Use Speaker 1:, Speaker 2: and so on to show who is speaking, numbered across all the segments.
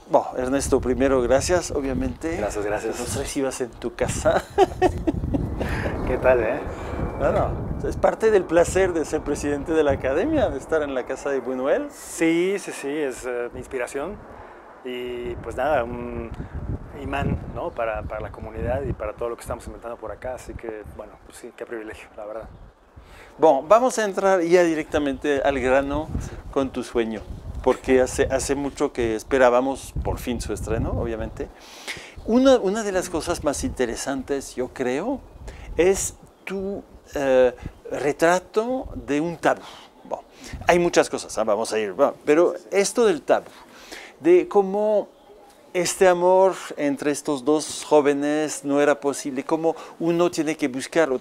Speaker 1: Bueno, Ernesto, primero, gracias, obviamente.
Speaker 2: Gracias, gracias.
Speaker 1: Que nos recibas en tu casa.
Speaker 2: ¿Qué tal,
Speaker 1: Bueno, es parte del placer de ser presidente de la academia, de estar en la casa de Buñuel.
Speaker 2: Sí, es inspiración y pues nada, un imán, ¿no? para la comunidad y para todo lo que estamos inventando por acá, así que bueno, pues sí, qué privilegio, la verdad.
Speaker 1: Bueno, vamos a entrar ya directamente al grano con tu sueño, porque hace mucho que esperábamos por fin su estreno, obviamente. Una de las cosas más interesantes, yo creo, es tu retrato de un tabú. Bueno, hay muchas cosas, vamos a ir, pero esto del tabú, de cómo este amor entre estos dos jóvenes no era posible, cómo uno tiene que buscar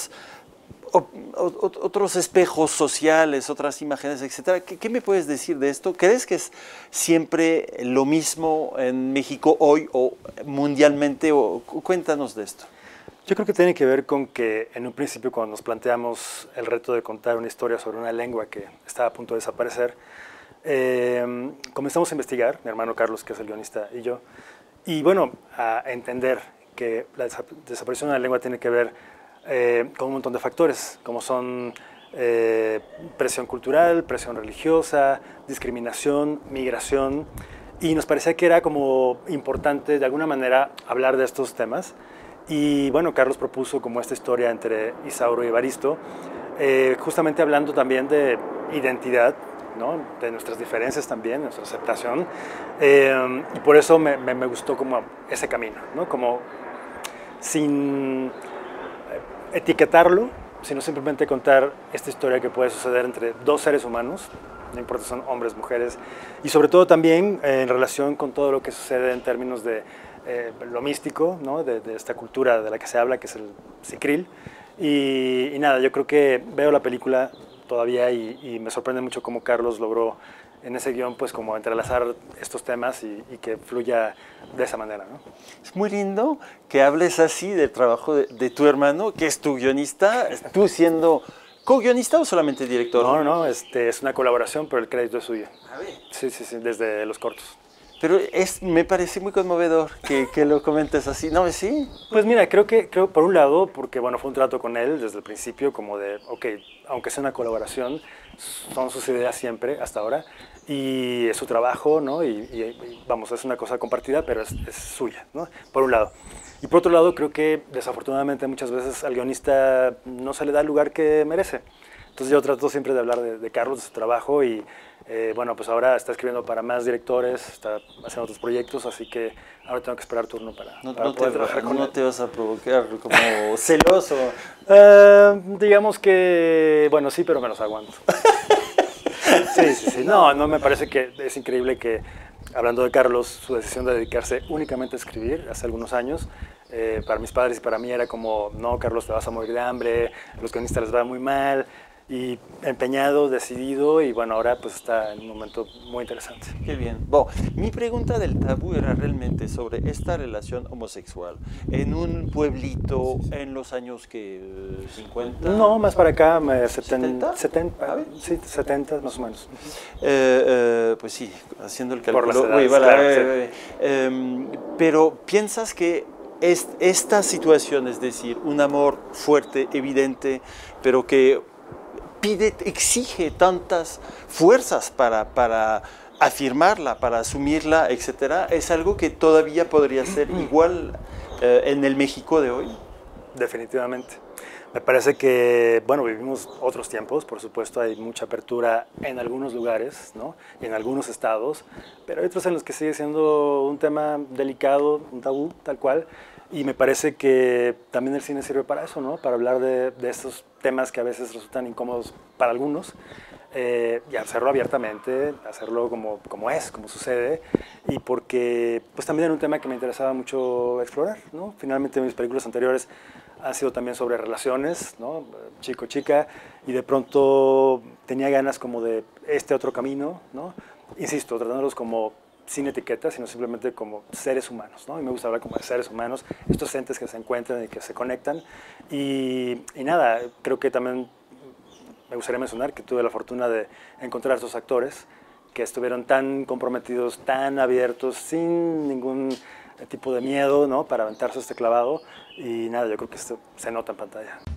Speaker 1: otros espejos sociales, otras imágenes, etcétera. ¿Qué me puedes decir de esto? ¿Crees que es siempre lo mismo en México hoy o mundialmente? Cuéntanos de esto.
Speaker 2: Yo creo que tiene que ver con que en un principio cuando nos planteamos el reto de contar una historia sobre una lengua que estaba a punto de desaparecer, comenzamos a investigar, mi hermano Carlos, que es el guionista, y yo, y bueno, a entender que la desaparición de una lengua tiene que ver con un montón de factores, como son presión cultural, presión religiosa, discriminación, migración, y nos parecía que era como importante de alguna manera hablar de estos temas. Y bueno, Carlos propuso como esta historia entre Isauro y Evaristo, justamente hablando también de identidad, ¿no? De nuestras diferencias también, nuestra aceptación, y por eso me gustó como ese camino, ¿no? Como sin etiquetarlo, sino simplemente contar esta historia que puede suceder entre dos seres humanos, no importa si son hombres, mujeres, y sobre todo también en relación con todo lo que sucede en términos de lo místico, ¿no? de esta cultura de la que se habla, que es el Sicril. Y nada, yo creo que veo la película todavía y me sorprende mucho cómo Carlos logró en ese guión pues como entrelazar estos temas y que fluya de esa manera, ¿no?
Speaker 1: Es muy lindo que hables así del trabajo de tu hermano, que es tu guionista, tú siendo co-guionista o solamente director.
Speaker 2: No, es una colaboración, pero el crédito es suyo.
Speaker 1: A ver.
Speaker 2: Sí, desde los cortos.
Speaker 1: Pero me parece muy conmovedor que lo comentes así, ¿no? ¿Sí?
Speaker 2: Pues mira, creo por un lado, porque bueno, fue un trato con él desde el principio, como de, ok, aunque sea una colaboración, son sus ideas siempre, hasta ahora, y es su trabajo, ¿no? Y vamos, es una cosa compartida, pero es suya, ¿no? Por un lado. Y por otro lado, creo que desafortunadamente muchas veces al guionista no se le da el lugar que merece. Entonces yo trato siempre de hablar de Carlos, de su trabajo y bueno, pues ahora está escribiendo para más directores, está haciendo otros proyectos, así que ahora tengo que esperar turno para poder trabajar con él.
Speaker 1: ¿No te vas a provocar como celoso?
Speaker 2: Digamos que, bueno, sí, pero me los aguanto. Sí. No, me parece que es increíble que, hablando de Carlos, su decisión de dedicarse únicamente a escribir hace algunos años, para mis padres y para mí era como, no, Carlos, te vas a morir de hambre, a los guionistas les va muy mal, y empeñado, decidido, y bueno, ahora pues está en un momento muy interesante.
Speaker 1: Qué bien. Bueno, mi pregunta del tabú era realmente sobre esta relación homosexual en un pueblito en los años que 50.
Speaker 2: No, más para acá,
Speaker 1: 70,
Speaker 2: sí, 70 más o menos.
Speaker 1: Pues sí, haciendo el cálculo.
Speaker 2: Por las edades,
Speaker 1: pero piensas que esta situación, es decir, un amor fuerte, evidente, pero que exige tantas fuerzas para afirmarla, para asumirla, etcétera, es algo que todavía podría ser igual en el México de hoy.
Speaker 2: Definitivamente. Me parece que, bueno, vivimos otros tiempos, por supuesto, hay mucha apertura en algunos lugares, ¿no? Y en algunos estados, pero hay otros en los que sigue siendo un tema delicado, un tabú, tal cual, y me parece que también el cine sirve para eso, ¿no? Para hablar de estos temas que a veces resultan incómodos para algunos, y hacerlo abiertamente, hacerlo como es, como sucede, y porque pues también era un tema que me interesaba mucho explorar, ¿no? Finalmente mis películas anteriores han sido también sobre relaciones, ¿no? Chico-chica, y de pronto tenía ganas como de este otro camino, ¿no? Insisto, tratándolos como sin etiquetas, sino simplemente como seres humanos, ¿no? Y me gusta hablar como de seres humanos, estos entes que se encuentran y que se conectan, y nada, creo que también me gustaría mencionar que tuve la fortuna de encontrar a estos actores que estuvieron tan comprometidos, tan abiertos, sin ningún tipo de miedo, ¿no? Para aventarse este clavado. Y nada, yo creo que esto se nota en pantalla.